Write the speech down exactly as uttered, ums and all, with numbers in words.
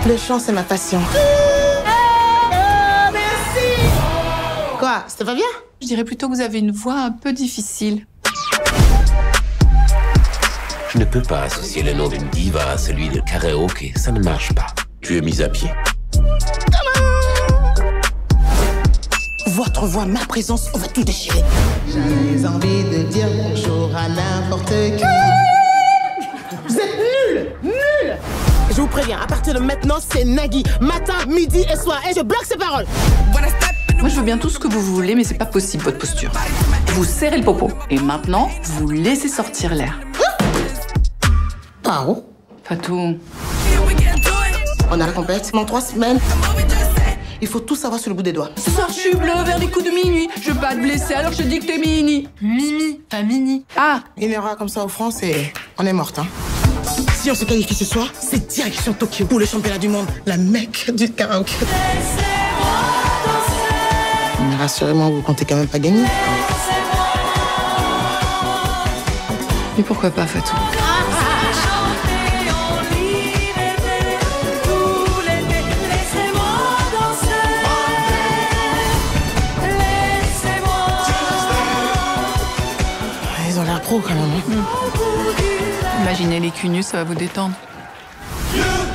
Le chant, c'est ma passion. Quoi, c'était pas bien? Je dirais plutôt que vous avez une voix un peu difficile. Je ne peux pas associer le nom d'une diva à celui de karaoké. Ça ne marche pas. Tu es mise à pied. Votre voix, ma présence, on va tout déchirer. J'avais envie de dire bonjour à n'importe qui. Vous êtes nuls, nuls. Je vous préviens, à partir de maintenant, c'est Nagui. Matin, midi et soir. Et je bloque ses paroles. Moi, je veux bien tout ce que vous voulez, mais c'est pas possible, votre posture. Vous serrez le popo. Et maintenant, vous laissez sortir l'air. Pardon? Fatou. On a la compète dans trois semaines. Il faut tout savoir sur le bout des doigts. Ce soir, je suis bleu vers les coups de minuit. Je veux pas te blesser, alors je te dis que t'es mini. Mimi, pas mini. Ah! Une erreur comme ça au France et on est morte, hein. Si on se qualifie ce soir, c'est direction Tokyo pour le championnat du monde, la mecque du karaoké. Mais rassurez-moi, vous comptez quand même pas gagner. Mais pourquoi pas, Fatou? Ils ont l'air pro quand même. Hein. Imaginez les culs nus, ça va vous détendre.